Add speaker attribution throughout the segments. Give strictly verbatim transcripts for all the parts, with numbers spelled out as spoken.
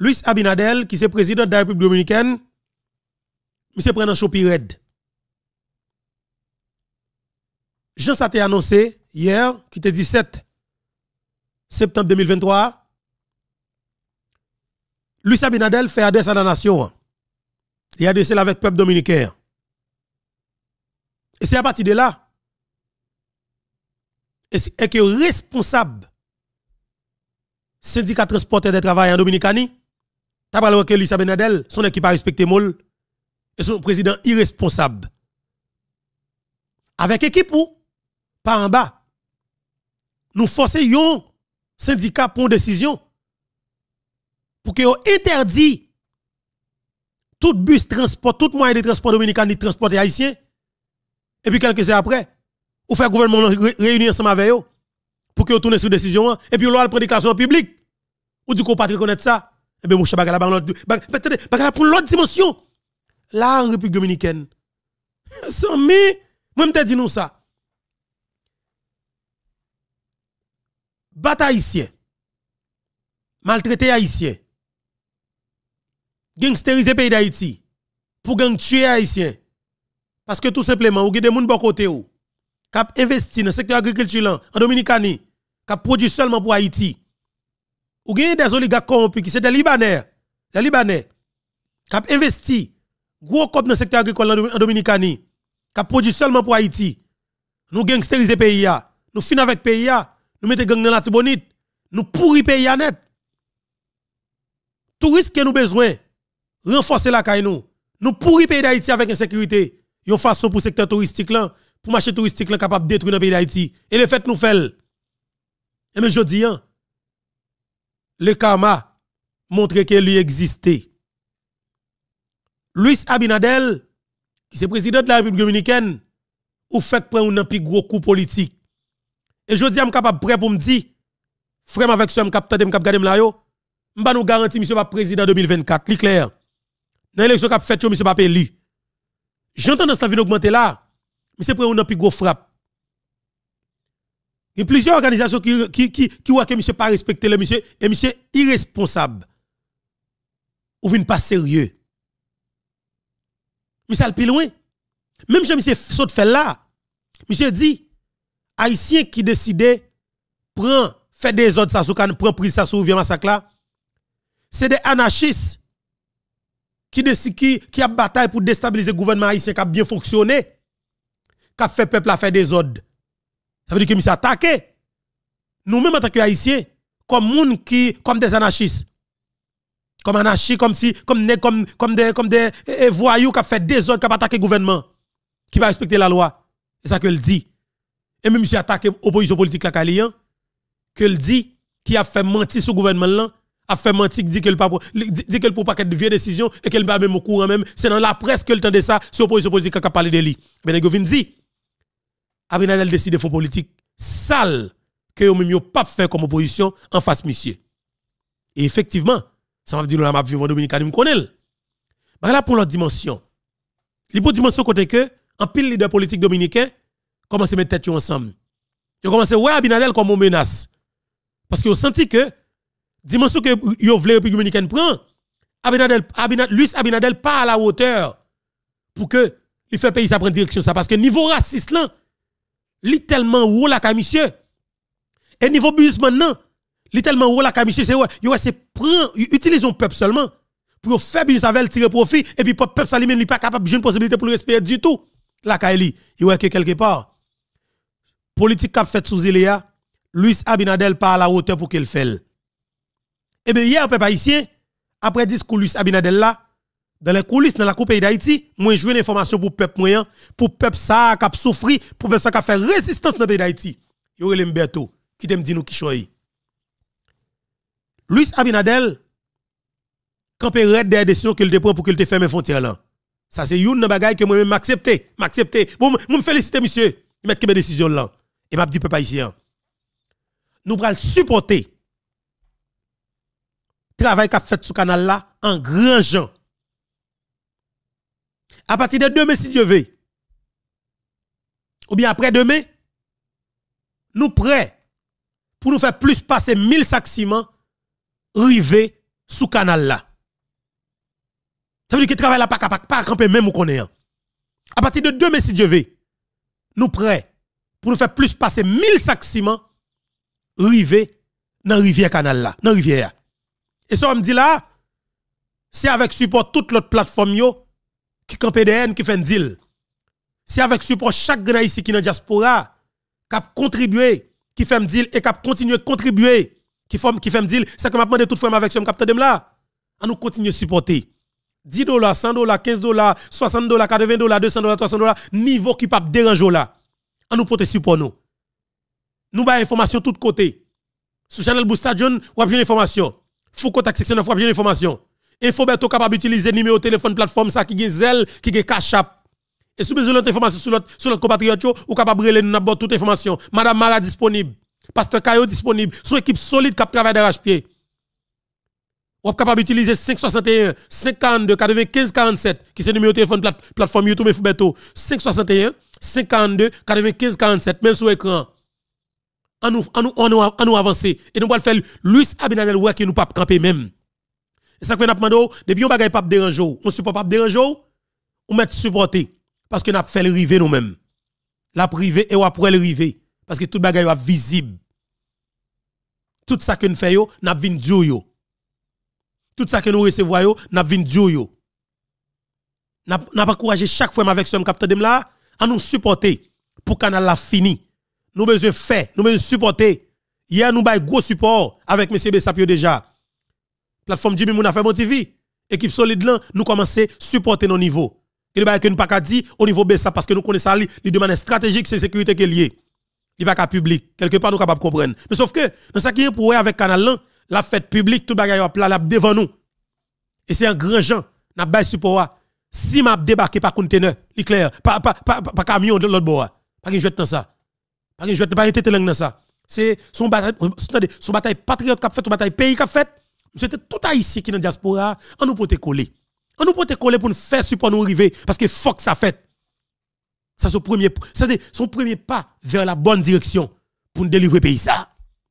Speaker 1: Luis Abinadel, qui est président de la République dominicaine, monsieur prend un chopi red. Jean ça a annoncé hier, qui était dix-sept septembre deux mille vingt-trois, Luis Abinadel fait adresse à la nation. Il a adressé avec le peuple dominicain. Et c'est à partir de là, et que responsable syndicat transporteur des travailleurs en Dominicanie, t'as parlé que Luis Abinadel, son équipe a respecté Mol, et son président irresponsable. Avec équipe ou, pas en bas, nous forçons yon syndicat pour une décision, pour que yon interdit tout bus transport, tout moyen de transport dominicain de transporter haïtien, et puis quelques heures après, ou faire gouvernement réunir ensemble avec eux, pour que vous tournez sur décision, et puis vous allez prendre déclaration publique, ou du coup, pas reconnaître ça, et bien, mon chat, bagala pour l'autre dimension. Là, en République dominicaine, sans mais, moi, je dis nous ça. Bataille haïtien, maltraité haïtien, gangsteriser pays d'Haïti, pour gang tuer haïtien, parce que tout simplement, ou avez des gens bon côté ou, qui investi dans le secteur agricole en Dominicanie, qui produit seulement pour Haïti. Ou avez des oligarques corrompus qui sont des Libanais, des Libanais, qui investi gros comme dans le secteur agricole en Dominicanie, qui produit seulement pour Haïti. Nous gangsteriser pays, nous finissons avec pays, nous mettons gang dans la tibonite, nous pourri pays net. Tout risque que nous besoin, renforcer la caille nous. Nous pourri pays d'Haïti avec insécurité. Yon façon pour le secteur touristique là, pour marché touristique là capable de détruire dans le pays d'Haïti. Et le fait nous fait. Et mais je dis, hein, le karma montre que lui existait. Luis Abinadel, qui est président de la République dominicaine, ou fait prendre un plus gros coup politique. Et je dis, je suis capable prêt pour me dire, frère avec ce capteur de m'gade là yo, m'ba nous garantir monsieur pas président deux mille vingt-quatre, li clair. Dans l'élection qu'a fait yo monsieur pas élu. J'entends dans cette vie augmenter là, monsieur prend un plus gros frappe. Il y a plusieurs organisations qui qui qui qui voient que monsieur pas respecté le monsieur et monsieur irresponsable. Ou vient pas sérieux. Monsieur al plus loin. Même si monsieur saute fait là, monsieur dit haïtien qui décide prend fait des ordres ça sous kan prend prise ça sous vient massacre là. C'est des anarchistes qui décide qui qui a bataille pour déstabiliser le gouvernement haïtien qui a bien fonctionné, qui a fait peuple à faire des ordres. Ça veut dire que monsieur attaqué. Nous même en tant que haïtiens comme moun qui comme des anarchistes. Comme anarchistes comme si comme comme comme des comme des eh, voyous qui a fait des ordres qui a attaqué le gouvernement qui va respecter la loi. C'est ça que le dit. Et même monsieur attaqué opposition politique la Kalian que le dit qui a fait mentir sur le gouvernement là, a fait mentir dit que le pas dit que pour paquet de vieilles décisions et qu'elle pas même au courant même, c'est dans la presse que le temps de ça, sur opposition politique qui a parlé de lui. Ben Govin dit Abinadel décide de faire politique sale que yo même yo pas fait comme opposition en face monsieur. Et effectivement, ça m'a dit la m'a vivre en Dominicanie me connaît. Ben là pour l'autre dimension. L'autre dimension côté que en pile leader politique dominicain commence à mettre tête ensemble. Ils commencé ouais Abinadel comme une menace. Parce que ont senti que dimension que yo vle République dominicaine prend Abinadel Abinadel Luis Abinadel pas à la hauteur pour que il fait pays ça prendre direction ça parce que niveau raciste là li tellement haut la monsieur et niveau business maintenant li tellement haut la monsieur c'est ouais yo c'est prend utilisons peuple seulement pour faire business avec tirer profit et puis peuple ça lui même il pas capable de possibilité pour le respecter du tout la Kaili il ouais que quelque part politique qu'a fait sous Iléa Luis Abinadel pas à la hauteur pour qu'il fait. Et bien hier peuple haïtien après discours Luis Abinadel là dans les coulisses dans la coupe d'Haïti moi jouer l'information pour peuple moyen pour peuple ça qui a souffri pour peuple ça qui a fait résistance dans le pays d'Haïti yo relem Berto qui t'aime dit nous qui choyi Luis Abinadel campé red des décisions qu'il te prend pour qu'il te ferme frontière là ça c'est une bagaille que moi même m'accepter m'accepter bon me féliciter monsieur mettre que décision là et m'a dit peuple haïtien nous pral supporter travail qu'a fait sur canal là en grand gens. À partir de demain si Dieu veut ou bien après demain nous prêts pour nous faire plus passer mille sacs ciment river sous canal là. Ça veut dire que travail là pas capable pas camper même ou connaît. À partir de demain si Dieu veut, nous prêts pour nous faire plus passer mille sacs ciment river dans rivière canal là, dans rivière. Et ça on me dit là, c'est avec support toute l'autre plateforme yo qui camp P D N qui fait un deal. C'est avec support chaque grand ici qui dans diaspora qui a contribué, qui fait un deal et qui a continué de contribuer, qui fait qui fait un deal, c'est que m'a demandé toute fois avec ce capteur de là. On nous continue de supporter. dix dollars, cent dollars, quinze dollars, soixante dollars, quatre-vingts dollars, deux cents dollars, trois cents dollars, niveau qui pas déranger là. On nous porter support nous. Nous ba information tout côté. Sur Channel Boostadion, ou avez information. Fou contact section neuf, ou avez information. Info beto capable d'utiliser numéro téléphone plateforme ça qui gen Zelle, qui gen Cash App. Et si vous besoin d'informations sur notre sur notre compatriote ou capable de nous avoir toute information. Madame Mara disponible. Pasteur Kayo disponible. Son équipe solide qui travaille d'arrache-pied. Ou capable d'utiliser cinq soixante et un, cinquante-deux, quatre-vingt-quinze, quarante-sept qui c'est numéro de téléphone plate, plateforme YouTube et Fubeto. cinq soixante et un, cinquante-deux, quatre-vingt-quinze, quarante-sept même sur écran. On nous on nous on nous, on nous avancer et nous va le faire Luis Abinadel ouais qui nous pas camper même. Et ça fait n'a demandé depuis on bagay pas déranger, on support pas déranger, on met supporter parce que n'a fait le river nous mêmes. La privé et ou après le river parce que tout bagay est visible. Tout ça que nous fait yo n'a vinn dur yo. Tout ça que nous recevons yo n'a vinn dur yo. N'a n'a pas encouragé chaque fois avec ce capteur de là à nous supporter pour canal la fini. Nous besoin faire, nous besoin supporter. Hier nous bay gros support avec M. Bessapio déjà. Plateforme Jimmy Mouna fait bon T V. Équipe solide là, nous commencer supporter nos niveaux. Et le bail que nous pas dit au niveau Bessa parce que nous connaissons ça, il de manière stratégique, c'est sécurité qui est lié. Il pas qu'à public, quelque part nous capable comprendre. Mais sauf que dans ça qui est pour avec canal là, la fête publique tout bagay là là devant nous. Et c'est un grand gens, n'a bail support. Si m'a débarqué par conteneur, il clair, pas pas pas pas camion de l'autre bord. Pas que je dans ça. Pas que je pas été langue dans ça. C'est son bataille son bataille patriote qu'a fait, son bataille pays qu'a fait. C'était tout haïtien qui dans diaspora, on nous pote coller. On nous pote coller pour nous faire support nous arriver parce que faut que ça fait. Ça son premier c'est son premier pas vers la bonne direction pour nous délivrer pays ça.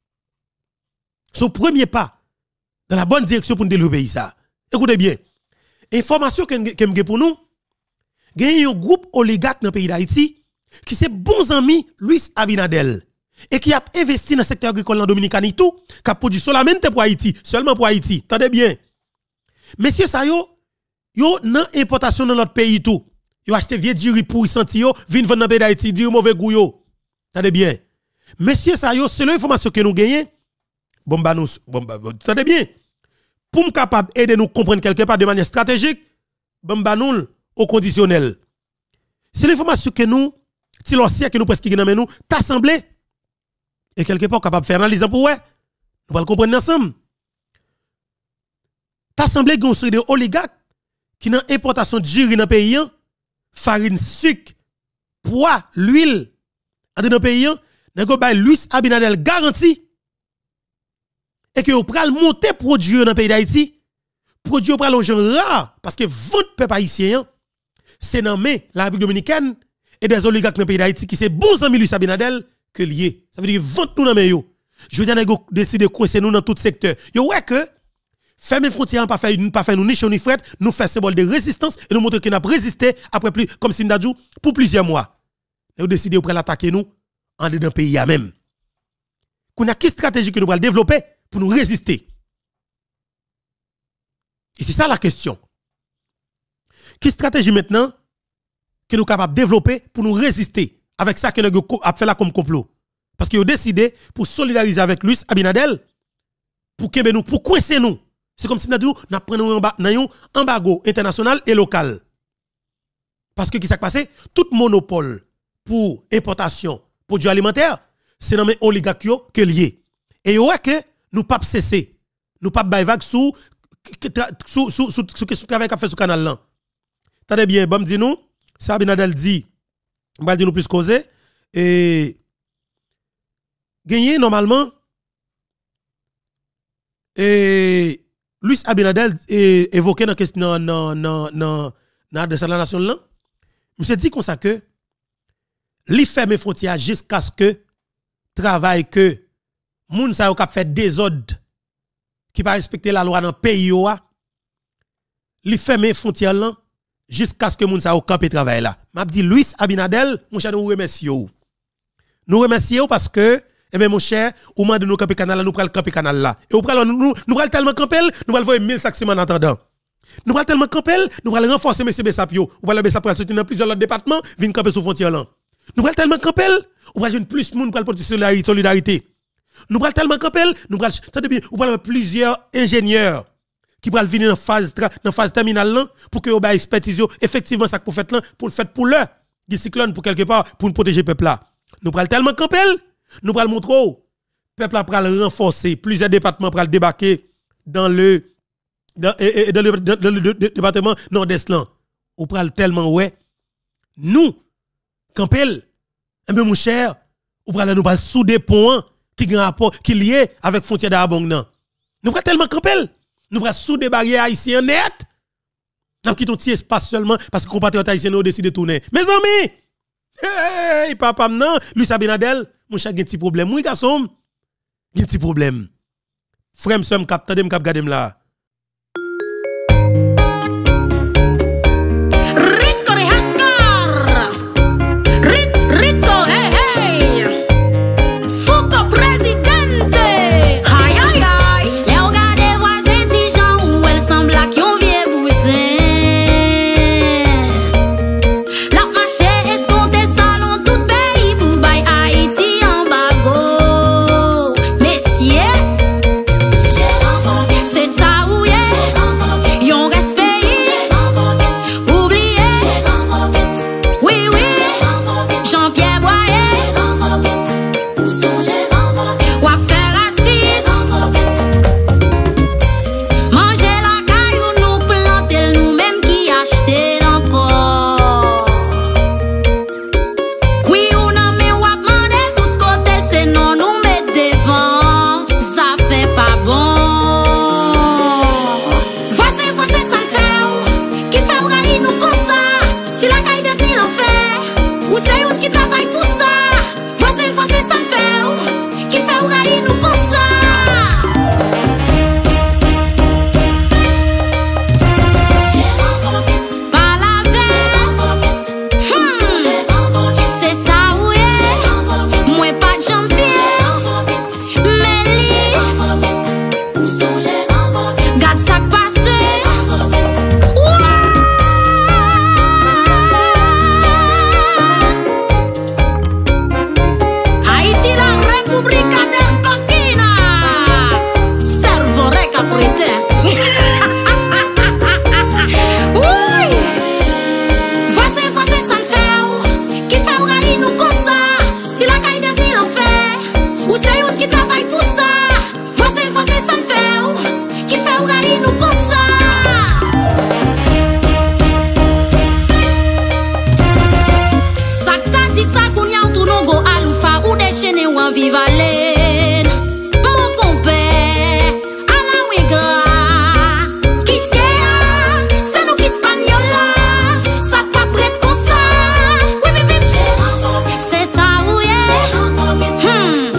Speaker 1: Son premier pas dans la bonne direction pour nous délivrer pays ça. Écoutez bien. Information que que pour nous, il y a un groupe oligarque dans le pays d'Haïti qui c'est bons amis Luis Abinadel et qui a investi dans le secteur agricole en Dominicaine tout, qui a produit solamente pour Haïti, seulement pour Haïti. Tendez bien. Messieurs ça yo, yo nan importation dans notre pays tout. Yo acheté vieux du riz pour senti yo, vinn vendre dans pays d'Haïti, du mauvais goût yo. Tendez bien. Messieurs ça yo, c'est l'information que nous gagnons. Bon bah nous bon bah tendez bien. Pour nous capable aider nous comprendre quelque part de manière stratégique, bon bah nous au conditionnel. C'est l'information que nous si l'ancien que nous presque qui nous t'assemblé et quelque part capable de faire analyse pour ouais nous allons comprendre ensemble. T'assemblé gon série de oligarques qui dans importation de jus dans le pays, farine, sucre, poids, l'huile dans le pays, n'a go bay Luis Abinadel garanti et que vous pral monter produit dans le pays d'Haïti, produit pral aux gens rares parce que votre peuple haïtien c'est nommé la République dominicaine et des oligarques dans le pays d'Haïti qui c'est bons amis Luis Abinadel que lié. Ça veut dire vente nous dans yo. Je veux dire nego décider coincer nous dans tout secteur. Yo ouais que fermer frontières pas faire pas faire nous ni chaud ni fret, nous faire symbole de résistance et nous montrer qu'on a résisté après plus comme Sindadjou pour plusieurs mois. Et vous décidez pour l'attaquer nous en dedans pays à même. Qu'on a quelle stratégie que nous allons développer pour nous résister. Et c'est ça la question. Quelle stratégie maintenant que nous sommes capables de développer pour nous résister avec ça que nous avons fait là comme complot? Parce que nous avons décidé pour solidariser avec Luis Abinadel, pour que nous, pour coincer nous. C'est comme si nous avons pris un embargo international et local. Parce que qui s'est passé? Tout monopole pour importation produits alimentaires, c'est dans les oligarques que lié. Et vous voyez que nous ne pouvons pas cesser. Nous ne pouvons pas vague sous sous sous sous sous travail qu'a fait sur canal là. Attendez bien, bon dis nous, ça Abinadel dit, on va dire nous plus causer et gagner normalement et Luis Abinadel est évoqué dans question dans dans dans dans de la nation là. Monsieur dit comme ça que li ferme frontières jusqu'à ce que travail que moun sa yo k'ap fait désordre qui pas respecter la loi dans le pays, li ferme frontière là jusqu'à ce que moun sa au camp et travail là. M'a dit Luis Abinadel, mon cher, nous remercions. Nous remercions parce que eh bien mon cher, au moment de nous camper canal là, nous pral camper canal là. Et nous pral nous nous pral tellement camper, nous pral voir mille sacs ciment en attendant. Nous pral tellement camper, nous pral renforcer monsieur Bessapio. Ou pral Bessapio pral sortir dans plusieurs autres départements, vinn camper sur frontière là. Nous pral tellement camper, ou pral jeune plus moun pral porter solidarité. Nous pral tellement camper, nous pral attendez bien, ou pral plusieurs ingénieurs qui pral venir dans phase dans phase terminale là pour que ba expertise effectivement ça pour fait là pour le fait pour le du cyclone pour quelque part pour nous protéger peuple là. Nous pral tellement camper, nous pral montrer peuple là pral renforcer, plusieurs départements pral débarquer dans le dans, et, et, dans le, dans, dans le département nord-est là. Ou pral tellement ouais nous camper eh bien mon cher, ou pral nous pral sous des ponts qui grand rapport qui lié avec frontière d'Abong nan. Nous pral tellement camper nous pral sous des barrières haïtiennes net. N'a quitté un petit espace seulement parce que compatriotes haïtiens ont décidé de tourner. Mes amis, hey, papa non, Luis Abinadel, mon cher, un petit problème. Oui, garçon, un petit problème. Frère, m'sem cap, tande m'kap gade m'la.
Speaker 2: Rico de Hascar. Rico, hey, hey. Foucault présidente. Aïe, aïe, aïe. Les regardez voisins Dijon où elle semble à qui on vient bousin. La marché escompté salon tout pays pour bay Haïti en bago. Messieurs, c'est ça où est. Yon reste pays. Oubliez. Oui, oui. Jean-Pierre Boyer. Ou à faire assise. Manger la caillou, nous planter nous-mêmes qui acheter encore. Oui ou non, mais ou à demander tout côté, c'est non nous mettre devant. Ça fait pas bon. Voici, voici, ça ne fait où? Qui fait brailler nous comme ça? Si la caille devient l'enfer, ou c'est une qui travaille pour ça? Voici, voici, ça ne fait où? Qui fait brailler nous comme ça? Pas la veille. Hmm. C'est ça où est. Moi pas de janvier. Mais li. Garde ça passé. Haïti la République del Coquina. Servore caprite. Oui. Voici, voici, ça ne fait où? Qui fait brailler nous comme ça? Si la caille devient l'enfer, ou c'est une qui travaille pour ça? Voici, voici, ça ne fait où? Qui fait brailler nous comme ça? Ça que t'as dit ça qu'on y a tout non go à l'oufa ou déchaîné ou en vive haleine. Mon compère, à la wiga. Qui c'est? C'est nous qui Spagnola. Ça pas prête comme ça. Oui, oui, oui. C'est ça où est. Hmm.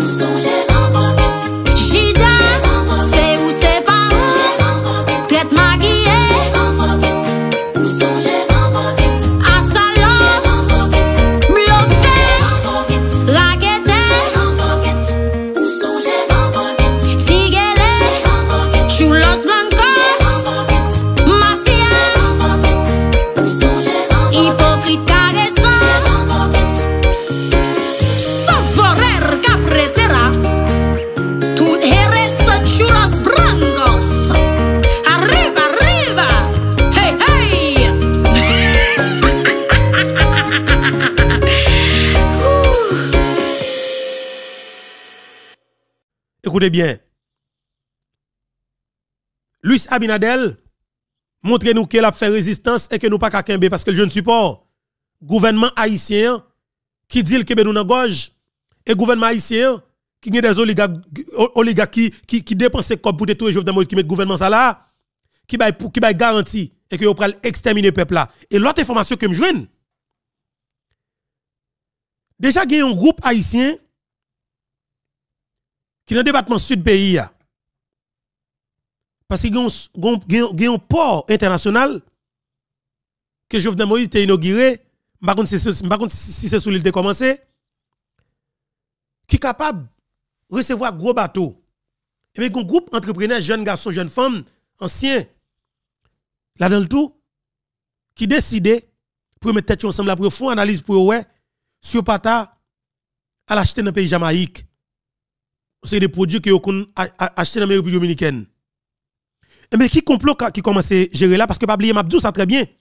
Speaker 2: Gida, c'est où c'est pas où. Traite maquillée. Assalos. Bluffé. Raquette. Tigele. Chulos blancos. Mafia. Hypocrite caressant. Saforer capretera. Tu eres chulos blancos. Arriba, arriba. Hey, hey. Ouh.
Speaker 1: Écoutez bien. Luis Abinadel, montrez-nous qu'elle a fait résistance et que nous pas qu'à kembe parce que je ne suis pas gouvernement haïtien qui dit le Québec nous dans gorge et gouvernement haïtien qui a des oligarques oligarques qui qui, qui dépensent comme pour détruire Jovenel Moïse qui met le gouvernement ça là qui bail qui bail garantie et que vous pral exterminer peuple là. Et l'autre information que me joigne déjà il y a un groupe haïtien qui dans le département sud pays Parce qu'il y a un port international que Jovenel Moïse a inauguré, par contre, si c'est sous l'île de commencé, qui est capable de recevoir gros bateaux. Et bien, un groupe entrepreneur, jeunes garçons, jeunes femmes, anciens, là dans le tout, qui décident pour mettre tête ensemble, pour faire une analyse pour ouais, sur pata, à l'acheter dans le pays Jamaïque. C'est des produits qui ont acheté dans la République dominicaine. Et bien, qui complot qui commence à gérer là, parce que pas oublier Mabdou, ça très bien.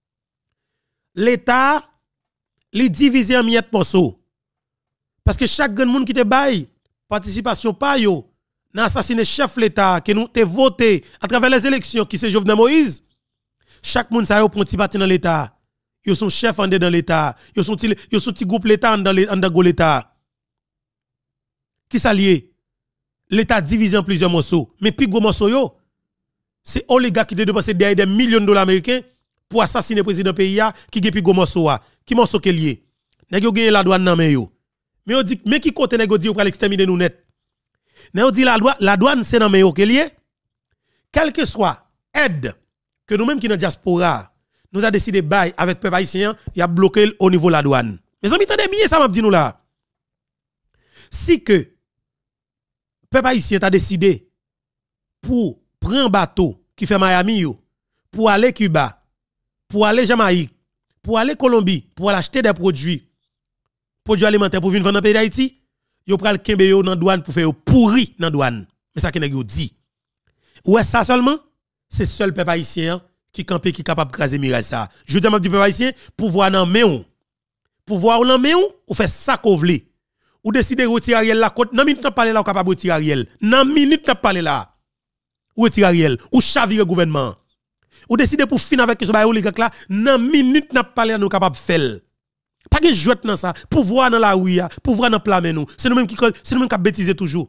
Speaker 1: L'État, les divisé en miettes morceaux. Parce que chaque grand monde qui te baille, participation pas yo, dans assassiné chef l'État, que nous te voté à travers les élections qui c'est Jovenel Moïse, chaque monde ça yo prend petit parti dans l'État. Yo son chef en dans l'État. Yo son petit yo son petit groupe l'État dans l'État. Qui s'allie? L'État divisé en plusieurs morceaux. Mais plus gros morceau yo, c'est oligarque qui te dépenser derrière des millions de dollars américains pour assassiner le président pays qui gagne plus gros morceau a. Qui morceau qui lié? Nèg yo gagne la douane nan men yo. Mais on dit mais qui côté nèg dit pour l'exterminer nous net. Nèg on dit la douane la douane c'est nan men yo qui lié. Quelle que soit aide que nous-mêmes qui dans diaspora nous a décidé bail avec peuple haïtien, il a bloqué au niveau de la douane. Mes amis, attendez bien ça m'a dit nous là. Si que peuple haïtien a décidé pour prendre un bateau qui fait Miami yo, pour aller Cuba, pour aller Jamaïque, pour aller Colombie, pour aller acheter des produits produits alimentaires pour venir vendre dans le pays d'Haïti, yo pral kembe yo dans douane pour faire yo pourri dans douane. Mais ça que nèg yo dit. Ouais ça seulement, c'est seul peuple haïtien qui campé qui capable craser mirage ça. Je dis à peuple haïtien, pouvoir nan meon. Pouvoir nan meon, ou fait ça qu'on vle. Ou décider retirer Ariel la côte, nan minute n'a parler là ou capable retirer Ariel. Nan minute n'a parler là. Ou retirer Ariel, ou chavire gouvernement. Ou décider pour finir avec ce bail oligarque là, nan minute n'a parler là nous capable faire. Pas que jouet dans ça, pouvoir dans la rue, pouvoir dans plamer nous. C'est nous même qui c'est nous même qui bêtiser toujours.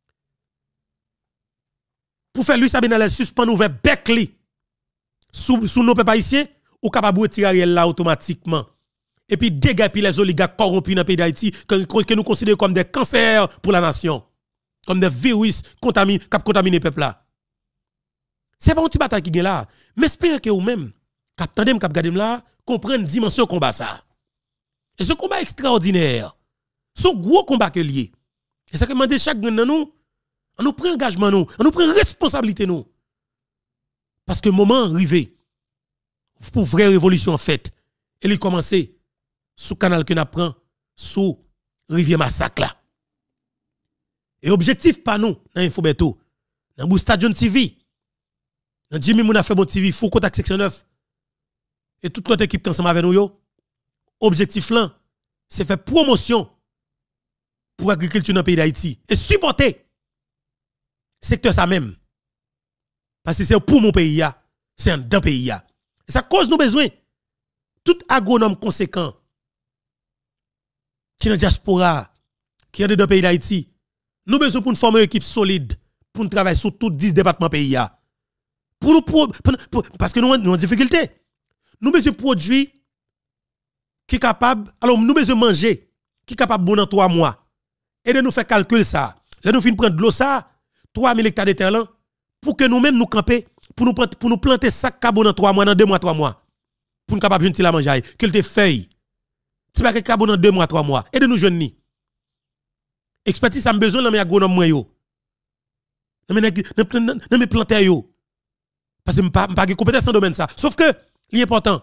Speaker 1: Pour faire lui Sabine les suspend ouvert bec li. Sous, sous nos peuples haïtiens, ou capable de retirer Ariel là automatiquement. Et puis dégager les oligarques corrompus dans le pays d'Haïti, que, que nous considérons comme des cancers pour la nation. Comme des virus contaminés, qui contaminent le peuple là. C'est pas un petit bataille qui est là. Mais espérez que vous-même, cap tandem, cap gadem là, comprenne la dimension combat ça. Et ce combat extraordinaire, ce gros combat que lié. Et ça que demande chaque de nous, on nous prend engagement nous, on nous prend responsabilité nous. Parce que le moment arrivé pour vraie révolution en fait, elle a commencé sous canal que nous prend sous rivière Massacre là. Et objectif pas nous dans Infobeto, dans Boustadion T V, dans Jimmy Mouna fait bon T V, Fou Contact section neuf et toute notre équipe qui ensemble avec nous yo. Objectif là, c'est faire promotion pour l'agriculture dans le pays d'Haïti et supporter secteur ça même. Parce que c'est pour mon pays, c'est un d'un pays. Et ça cause nos besoins. Tout agronome conséquent qui est dans la diaspora, qui est dans le pays d'Haïti, nous avons besoin pour nous former une équipe solide, pour nous travailler sur tous dix départements pays. Pour nous, pour, pour, parce que nous avons une difficulté. Nous avons besoin de produits qui sont capables, alors nous avons besoin de manger, qui sont capables de bon dans trois mois. Et de nous faire calcul ça. Là, nous finissons prendre de l'eau ça, trois mille hectares de terre là, pour que nous-mêmes nous camper, pour nous, pour nous planter sac carbone dans trois mois, dans deux mois, trois mois. Pour nous capables de la manger, qu'il te feuille. Si pas que carbone dans deux mois, trois mois. Et de nous jeunes ni. Expertise, ça a besoin de l'agronome moi yo. Non mais planter yo. Parce que je n'ai pas de compétence dans le domaine ça. Sauf que, l'important,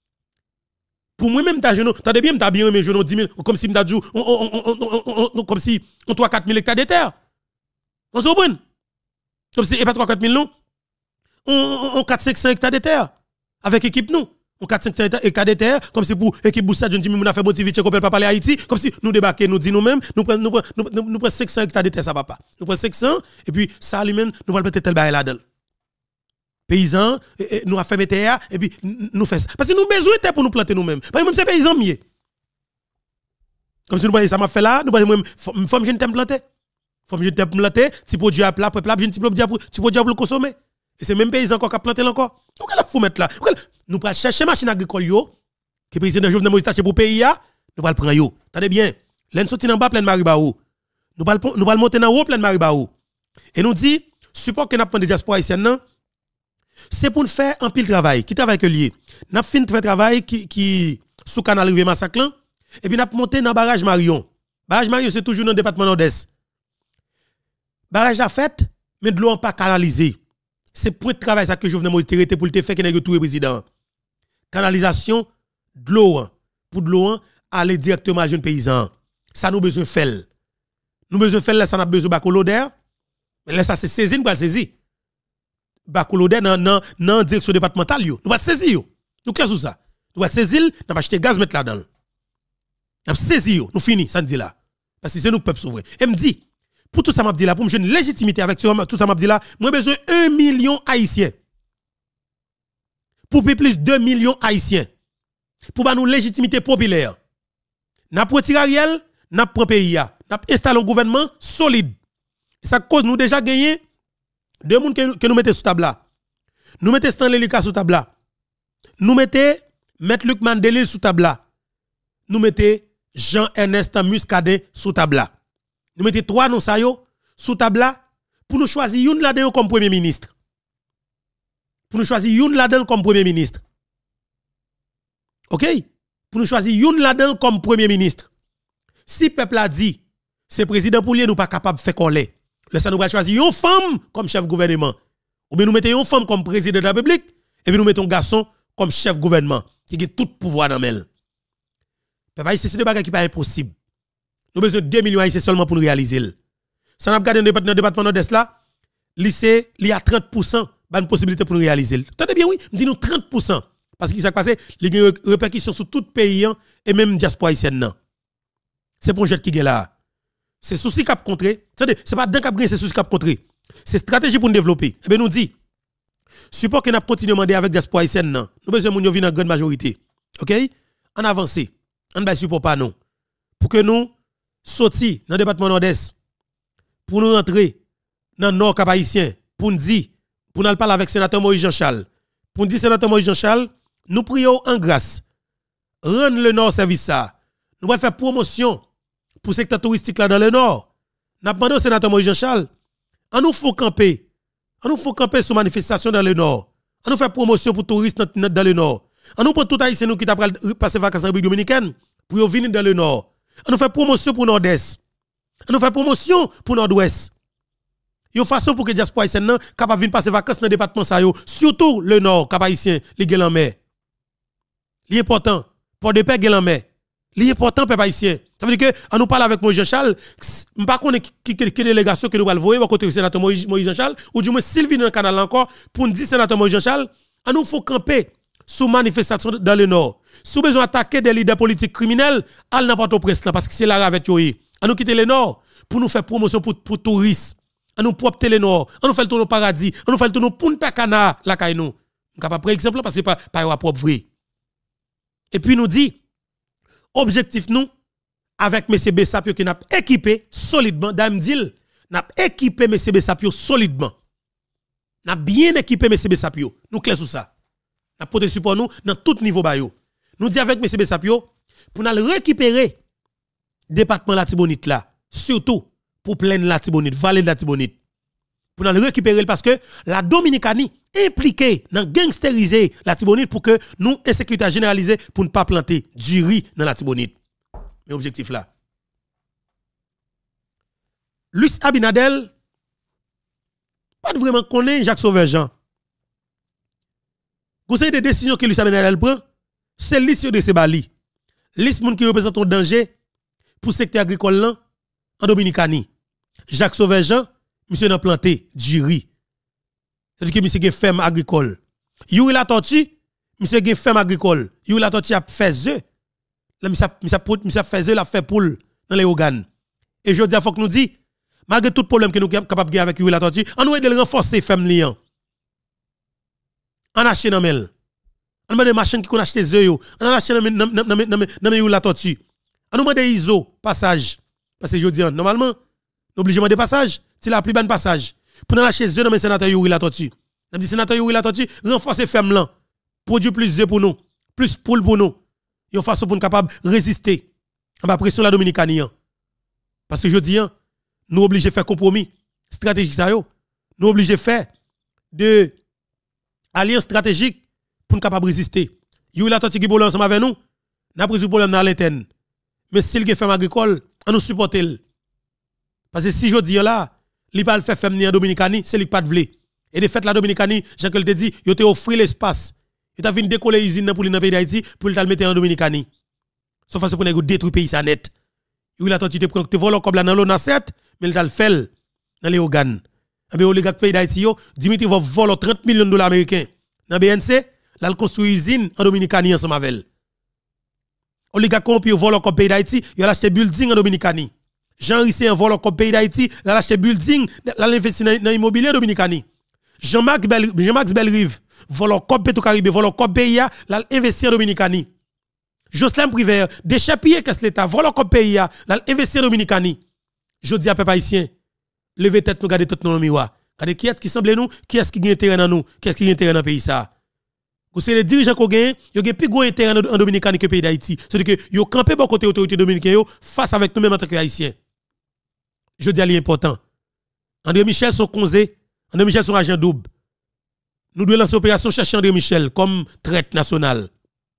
Speaker 1: pour moi-même, t'as jeune, t'as bien, t'as bien, mais jeune, dix mille, comme si m'ta dit, comme si, on trois quatre mille hectares de terre. On se comprend? Comme si, et pas trois quatre mille non, on quatre cinq cents hectares de terre. Avec équipe nous. On quatre cinq cents hectares de terre, comme si pour équipe Boussa, John Jimmy, on a fait motiver, qu'on peut pas parler Haïti, comme si nous débarquons, nous disons nous-mêmes, nous prenons, nous prenons, nous prenons, nous prenons cinq cents hectares de terre, ça va pas. Nous prenons cinq cents, et puis, ça lui-même, nous allons peut-être tel bail là-dedans. Paysans, nous a fait terre, et puis, nous faisons ça. Parce que nous avons besoin de terre pour nous planter nous-mêmes. Par exemple, c'est paysans mieux. Comme si nous voyons ça m'a fait là, nous voyons, faut que je ne t'aime planter. Faut que je ne t'aime planter, si produit à plat, peuple, je ne t'aime pas, si produit à pour le consommer. Et c'est même paysans encore qui a planté encore. Donc, là, faut mettre là. Nous allons chercher machine agricole yo, que président Jovenel Moïse taché pour pays ya, nous allons prendre yo. Attendez bien. L'en sorti en bas plein de Maribao. Nous allons nous allons monter en haut plein de Maribao. Et nous dit support que n'a pas de diaspora haïtienne non, c'est pour nous faire un pile travail. Qui travail que lié? N'a fin de faire travail qui qui sous canal rivière massacre et puis n'a monté dans barrage Marion. Barrage Marion c'est toujours dans le département nord-est. Barrage a fait mais de l'eau pas canalisé. C'est pour le travail ça que je venais m'arrêter pour te faire que nèg tout président. Canalisation de l'eau pour de l'eau aller directement à jeune paysan. Ça nous besoin faire. Nous besoin faire là ça n'a besoin bacoloder. Mais là ça c'est saisir pour saisir. Bacoloder dans dans dans direction départementale yo. Nous va saisir yo. Nous clair sur ça. Nous va saisir, nous va acheter gaz mettre là-dedans. Nous saisir yo, nous fini ça dit là. Parce que c'est nous peuple souverain. Et me dit pour tout ça m'a dit là pour me une légitimité avec tout ça m'a dit là, moi besoin un million haïtiens. Pour plus deux millions haïtiens. Pour ba nous légitimité populaire. N'a retiré Ariel, n'a prend pays a, n'a installé un gouvernement solide. Ça cause nous déjà gagné deux monde que, que nous mettons sous table là. Nous mettons Stanley Lucas sous table là. Nous mettons Maître Luc Mandela sous table là. Nous mettons Jean-Ernest Muscadet sous table là. Nous mettons trois noms ça yo sous table là pour nous choisir une là-dedans comme premier ministre. Pour nous choisir une là-dedans comme premier ministre. OK? Pour nous choisir une là-dedans comme premier ministre. Si peuple a dit c'est président pour lui nous pas capable de faire coller. Là ça nous va choisir une femme comme chef gouvernement. Ou bien nous mettons une femme comme président de la République et puis nous mettons un garçon comme chef gouvernement qui a tout pouvoir dans elle. Papa ici c'est des bagages qui pas impossible. Nous besoin de deux millions haïtiens seulement pour nous réaliser. Ça n'a pas gardé dans le département nord-est là, lycée, il y a trente pour cent de possibilité pour nous réaliser. Attendez bien oui, nous disons trente pour cent parce qu'il s'est passé, il y a une répercussion sur tout pays et même diaspora haïtienne. C'est pour projet qui est là. C'est souci cap contré. C'est pas d'un cap gagner, c'est souci cap contré. C'est stratégie pour nous développer. Et bien nous dit support que nous continuons à demander avec diaspora haïtienne non. Nous besoin moun yo vinn en grande majorité. OK? En avancer. On ba support pas non. Pour que nous sorti dans le département nord-est pour nous rentrer dans le nord cap haïtien pour nous dire pour nous parler avec sénateur Moïse Jean-Charles. Pour nous dire sénateur Moïse Jean-Charles, nous prions en grâce. Rendre le nord service ça. Nous allons faire promotion pour le secteur touristique là dans le nord. Nous demandé au sénateur Moïse Jean-Charles, on nous faut camper. On nous faut camper sur manifestation dans le nord. On nous fait promotion pour touristes dans le nord. On nous prend tout haïtien nous qui t'a passer vacances en République dominicaine pour venir dans le nord. On nous fait promotion pour nord-est. On nous fait promotion pour nord-ouest. Yon façon pour que diaspora haïtienne capable venir passer vacances dans le département ça yo, surtout le nord cap haïtien, li gen en mer. Li important pour de paix gen en mer. Li important peuple haïtien. Ça veut dire que on nous parle avec Moïse Jean-Charles, m'pa connait qui qui délégation que nous va le voir côté sénateur Moïse Jean-Charles ou du moins Sylvie dans le canal encore pour nous dire sénateur Moïse Jean-Charles, on nous faut camper sous manifestation dans le nord. Si besoin attaquer des leaders politiques criminels, al n'importe au presse parce que c'est la avec yo. On nous quitter le nord pour nous faire promotion pour pour touristes. On nous propre le nord, on nous fait le tour au paradis, on nous fait le tour au Punta Cana la kay nous. Capable prendre exemple parce que pas pas propre vrai. Et puis nous dit objectif nous avec M. Bessapio qui n'a équipé solidement dame dit n'a équipé M. Bessapio solidement. N'a bien équipé M. Bessapio. Nous clair sur ça. N'a porté support nous dans tout niveau bayo. Nous dit avec M. Bessapio pour nous récupérer département la Tibonite là, surtout pour plaine la Tibonite, vallée de la Tibonite. Pour nous récupérer parce que la Dominicanie impliquée dans gangsteriser la Tibonite pour que nous insécurité généralisée pour ne pas planter du riz dans la Tibonite. Mais objectif là. Luis Abinadel pas vraiment connaît Jacques Sauveur-Jean. Conseil de décision que Luis Abinadel prend, c'est liste de ces bali. Liste moun qui représente un danger pour le secteur agricole là en Dominicanie. Jacques Sauveur-Jean, monsieur n'a planté du riz. C'est-à-dire que monsieur a ferme agricole. Youri la tortue, monsieur a ferme agricole. Youri la tortue a fait œuf. Là monsieur a fait œuf, la fait poule dans les organes. Et je dis il faut que nous dit malgré tout problème que nous sommes capables de gagner avec Youri la tortue, on doit de renforcer ferme liant. On achète dans mel. On demande des machines qui ont acheté des œufs. On achète dans Youri la tortue. On demande des I S O passage parce que je dis normalement obligement de passage, c'est la plus bonne passage. Pour nous acheter deux dans le sénateur Youri la tortue. On dit sénateur Youri la tortue, renforcer ferme là, produire plus d'œufs pour nous, plus poule pour nous. Yon façon pour nous capable résister à la pression la Dominicanie. Parce que je dis nous obligés de faire compromis stratégique ça yo. nous obligés de faire de alliance stratégique pour nous capable résister. Yo la toti qui boule ensemble avec nous, n'a pris le problème dans l'interne. Mais s'il qui fait agricole, on nous supporte. Parce que si je dis là, li pas le fait faire en Dominicani, c'est lui pas de vle. Et de fait la Dominicani, Jean que te dit, yo te offri l'espace. Yo t'a vinn décoller usine pour le pays d'Haïti pour le mettre en Dominicani. Sauf que pour nous détruire pays ça net. Yo la toti te prend te voler comme là dans l'O N A sept, mais il t'a le fait dans les organes. Et bien oligarque pays d'Haïti yo, Dimitri va voler trente millions de dollars américains. Dans B N C, là il construit usine en Dominicani ensemble avec elle. Oligarque corrompu vole comme pays d'Haïti, il a acheté building en Dominicani. Jean Rissé vole comme pays d'Haïti, il a acheté building, il a investi dans l'immobilier Dominicani. Jean-Marc Bel, Jean-Max Belrive vole comme Petro-Caribé, vole comme pays, il a investi en Dominicani. Jocelyn Privé, déchappier qu'est-ce l'État, vole comme pays, il a investi en Dominicani. Je dis à peuple haïtien, levez tête nous garder tête dans le miroir. Regardez qui est qui semble nous, qui est qui gagne intérêt dans nous, qui est qui gagne intérêt dans le pays ça. Vous savez les dirigeants qui gagnent, ils ont plus gros intérêt en Dominicanie que le pays d'Haïti. C'est-à-dire que ils ont campé bon côté autorité dominicaine face avec nous-mêmes en tant qu'Haïtiens. Je dis à l'important. André Michel son conseil, André Michel son agent double. Nous devons lancer l'opération chercher André Michel comme traite nationale.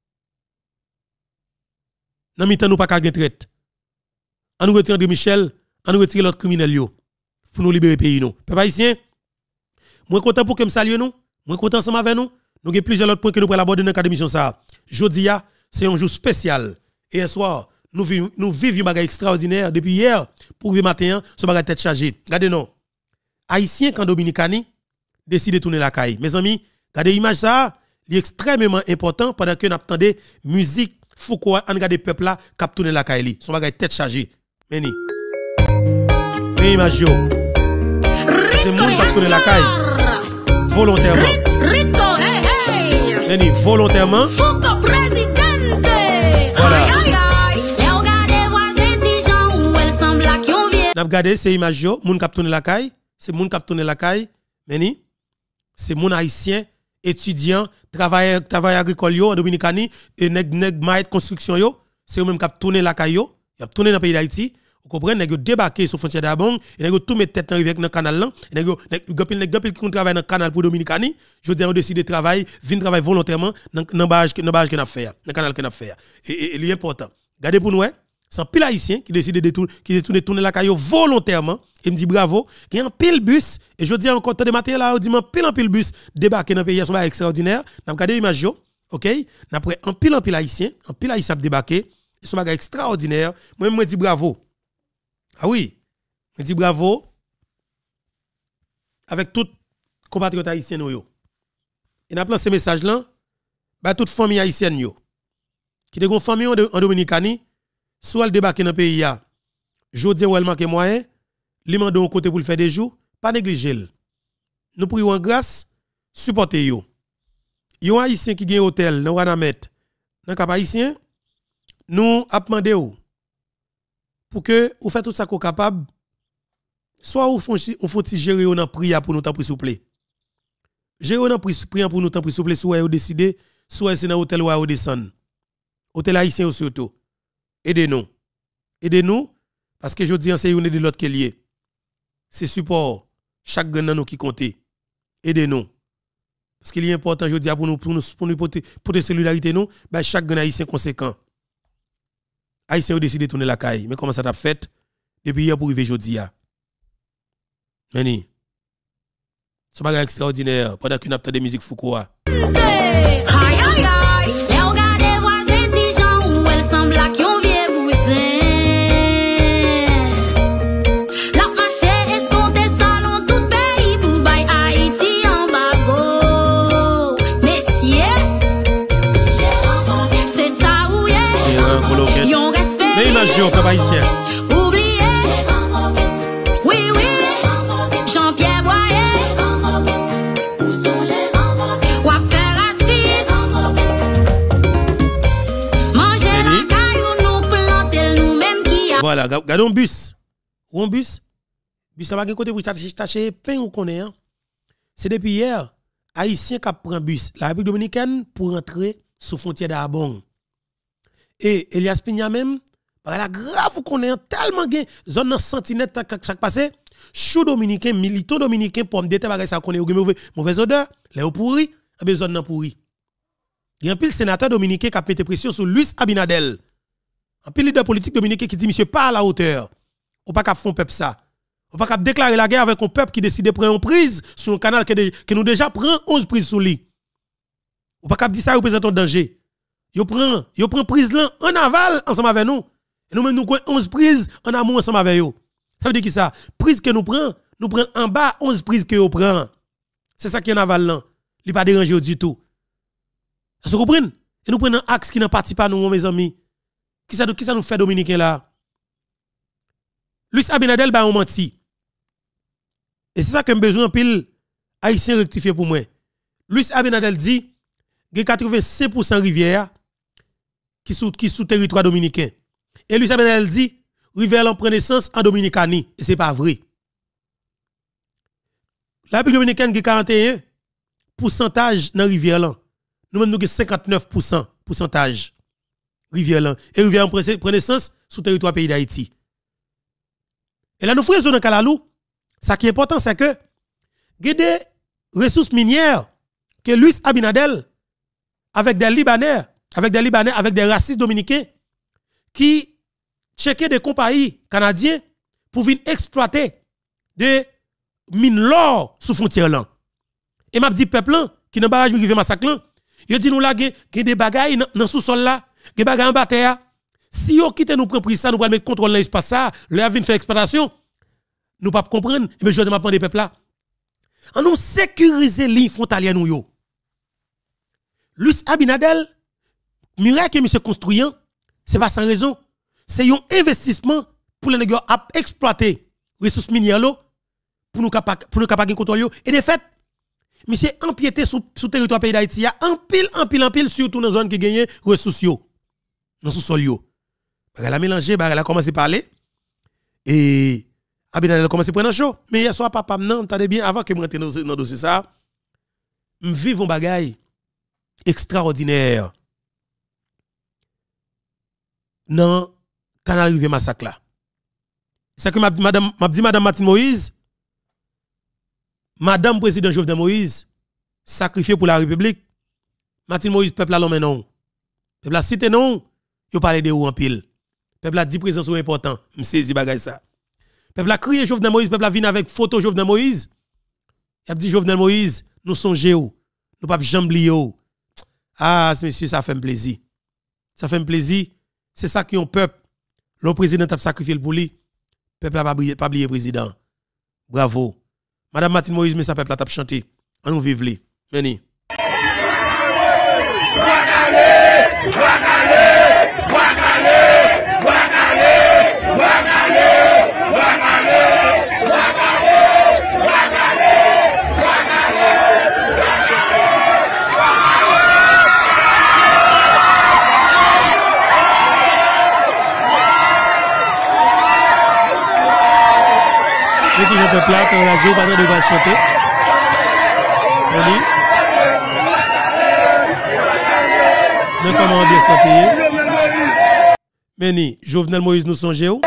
Speaker 1: Dans mi temps nous pas qu'à traite. On nous retire André Michel, on nous retire l'autre criminel yo pour nous libérer pays nous. Peuple haïtien, moi content pour que me salue nous, moi content ensemble avec nous. Nous avons plusieurs autres points que nous pourrons aborder dans cette émission. Jeudi, c'est un jour spécial. Et hier soir, nous vivons nous vivons un bagage extraordinaire. Depuis hier, pour le matin, ce bagage tête chargée. Regardez nous. Haïtiens quand Dominicani décident de tourner la caille. Mes amis, regardez l'image ça, c'est extrêmement important pendant que nous attendons musique Foucault, on regarde le peuple là qui tourner la caille. Son bagage tête chargée. Meni. Mais image yo. C'est monde qui tourner la caille volontairement. Meni volontairement.
Speaker 2: Foucault présidente.
Speaker 1: Voilà.
Speaker 2: Aïe aïe aïe. Et on regarde voisin Tijan où elle semble la qui on vient.
Speaker 1: N'a regardé ces images yo, moun k'ap tourner la caille, c'est moun k'ap tourner la caille, meni. C'est moun haïtien, étudiant, travailleur travailleur agricole yo en Dominicani et nèg nèg maître construction yo, c'est eux même k'ap tourner la caille yo, y a tourné dans le pays d'Haïti. Vous comprenez, nèg yo débarqué sur frontière d'Abong, et nèg yo tout mettre tête dans rivière dans canal là, nèg yo gopil nèg gopil qui travaille dans canal pour Dominicani, je dis on décide de travailler, vinn travailler volontairement dans dans barrage dans barrage que n'a fait, dans canal que n'a fait. Et il est important. Regardez pour nous, c'est un pile haïtien qui décide de tourner qui décide de tourner la caillou volontairement, et me dit bravo, qui un pile bus et je dis encore de matin là, on dit pile en pile bus débarquer dans pays, c'est extraordinaire. N'a regardé image yo, OK? Après un pile en pile haïtien, un pile haïtien débarquer, c'est un bagage extraordinaire. Moi me dis bravo. Ah oui, je dis bravo avec tout compatriotes haïtiens yo. Et n'a plan ce message là, bah toute famille haïtienne yo qui de gon famille en Dominicani, soit elle débarque dans le pays ya. Jodi ou elle manque moyen, li mande un côté pour le faire des jours, pas négliger. Nous prions en grâce, supporter yo. Yon haïtien qui gen hôtel dans Wanamet, dans cap haïtien, nous a demandé ou pour que vous faites tout ça qu'on capable, soit vous faites gérer dans prière pour nous temps s'il vous plaît. Gérer dans prière pour nous temps s'il vous plaît, soit vous décidez, soit c'est dans hôtel ou vous descendre. Hôtel haïtien surtout. Aidez-nous. Aidez-nous parce que je dis c'est une de l'autre qui est lié. C'est support chaque grand nous qui compte. Aidez-nous. Parce qu'il est important je dis pour nous pour nous pour nous porter porter solidarité nous, ben chaque grand haïtien conséquent. Haïtien ont décidé de tourner la caille. Mais comment ça t'a fait depuis hier pour arriver aujourd'hui? Meni. C'est pas extraordinaire pendant qu'on a des musiques Foucault.
Speaker 2: Aïe aïe aïe. Et on regarde voisin Tijan où elle semble la qui on vient voisin. La marché escompté salon tout pays pour bay Haïti en bago. Messieurs, c'est ça où est. Yon respect.
Speaker 1: Mais imagine au peuple haïtien.
Speaker 2: Oubliez. Oui, oui. Jean-Pierre Boyer. Ou à faire assise. Manger la caillou, nous planter nous-mêmes qui a.
Speaker 1: Voilà, regardons un bus. Ou un bus. Bus, ça va côté pour tâcher pain ou connaît. C'est depuis hier, Haïtien qui prend bus, la République dominicaine, pour entrer sous frontière d'Abong. Et Elias Pigna même, la grave qu'on est tellement gain zone sentinelle chaque passé, chou dominicain, militant dominicain, pomme de terre, bagay ça connaît, ou mauvaise odeur, les ou pourri, a besoin d'un pourri. Il y a un pile sénateur dominicain qui a mis pression sur Luis Abinadel. Un pile leader politique dominicain qui dit, monsieur, pas à la hauteur. Ou pas qu'à fond peuple ça. Ou pas qu'à déclarer la guerre avec un peuple qui décide de prendre une prise sur un canal que nous déjà prend onze prises sous lui. Ou pas qu'à dire ça représente un danger. Yo prend, yo prend prise là en aval ensemble avec nous. Et nous même nous avons onze prises en amour ensemble avec eux. Ça veut dire qui ça? Prise que nous prenons, nous prenons en bas onze prises que nous prenons. C'est ça qui est en aval là. Il n'est pas dérangé du tout. Vous comprenez? Et nous prenons un axe qui n'a pas pas nous, mes amis. Qui ça, qui ça nous fait dominicain là? Luis Abinadel ba on menti. Et c'est ça que j'ai besoin pile haïtien rectifier pour moi. Luis Abinadel dit que quatre-vingt-cinq pour cent rivière qui sous qui sous territoire dominicain. Et Luis Abinadel dit rivière en prend naissance en Dominicanie et c'est pas vrai. La République dominicaine qui quarante et un pourcentage dans rivière là. Nous même nous cinquante-neuf pour cent pourcentage rivière là et rivière en prend naissance sous territoire pays d'Haïti. Et là, nous faisons dans Kalalou, ce qui est important, c'est que il y a des ressources minières que Luis Abinadel, avec des Libanais, avec des Libanais, avec des racistes dominicains, qui checkent des compagnies canadiennes pour venir exploiter des mines l'or sous frontière là. Et m'a dit peuple là, qui n'a pas barrage rivière massacre là, il dit nous là, il y a des bagailles dans sous-sol là, des bagailles en bataille. Si yo quitte nous prend pris ça, nous allons mettre contrôle dans l'espace ça, le vient faire exploitation, nous pas comprendre, mais je demande des peuples là. On nous sécuriser ligne frontalière nous yo. Luis Abinadel, miracle que monsieur construisant, c'est pas sans raison, c'est un investissement pour les nègres à exploiter ressources minières là pour nous capable pour nous capable contrôler et de fait monsieur empiété sous sous territoire pays d'Haïti, il y a un pile en pile en pile surtout dans zone qui gagne ressources yo. Dans sous-sol yo. Elle a mélangé, elle a commencé à parler. Et Abinadel a commencé à prendre un show. Mais hier soir, papa, non, t'as bien, avant que je rentre dans le dossier ça, je vis un bagage extraordinaire dans le canal Rivière Massacre là. C'est que m'a dit madame, m'a dit madame Martine Moïse, madame président Jovenel Moïse, sacrifié pour la République. Martine Moïse, peuple là, l'homme non. Peuple là, cité non, yo parle de ou en pile. Peuple a dit présence important, me saisi bagay ça. Peuple a crié Jovenel Moïse, peuple a venu avec photo Jovenel Moïse. Il a dit Jovenel Moïse, nous songeons, nous pas jamblier. Ah, monsieur, ça fait un plaisir. Ça fait un plaisir. C'est ça qui est un peuple. Le président a sacrifié pour lui. Peuple a pas oublié le président. Bravo. Madame Martine Moïse, mais ça peuple a tap chanté. On nous vive li. Meni. Et qui ne peut pas enrager pendant de va chanter. Meni. Mais comment on descend? Meni, Jovenel Moïse nous songe où?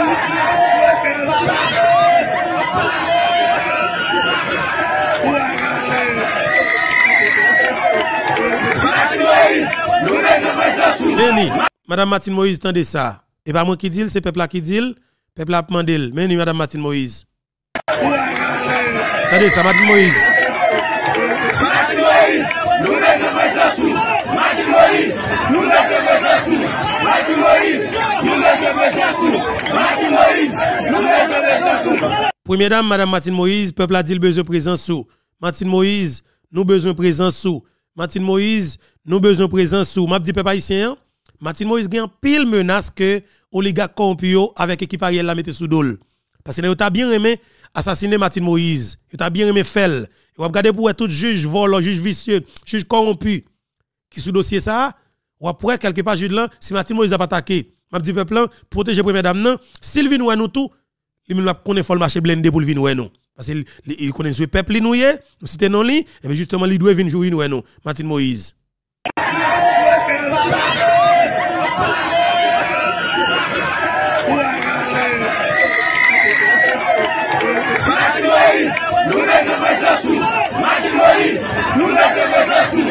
Speaker 1: Meni, Madame Martine Moïse, tendez ça. Et pas moi qui dit, c'est peuple là qui dit, peuple là demandé. Meni, Madame Martine Moïse. Tendez ça, Martine Moïse. Martine Moïse, nous mettons présence sous. Martine Moïse, nous mettons présence sous. Martine Moïse, nous mettons présence sous. Martine Moïse, nous mettons présence sous. Première dame, Madame Martine Moïse, peuple a dit le besoin présence sous. Martine Moïse, nous besoin présence sous. Martine Moïse, nous besoin présence sous. M'a dit peuple haïtien, Martine Moïse gagne pile menace que oligarque corrompu avec équipe Ariel la mette sous dol. Parce que vous avez bien aimé assassiner Martine Moïse. Vous avez bien aimé faire. Vous avez regardé pour tout juge volant, juge vicieux, juge corrompu qui sous dossier ça. Ou après quelque part juge là, si Martine Moïse a pas attaqué, m'a dit peuple protéger première dame non, s'il vient nous nous tout, il me connaît faut le marché blindé pour venir nous. Parce qu'il il connaît ce peuple nous yé, nous cité non li, et bien justement il doit venir jouer nous nous. Martine Moïse.
Speaker 3: Martin Moïse, nous mettons pression sous. Martin Moïse, nous mettons pression sous.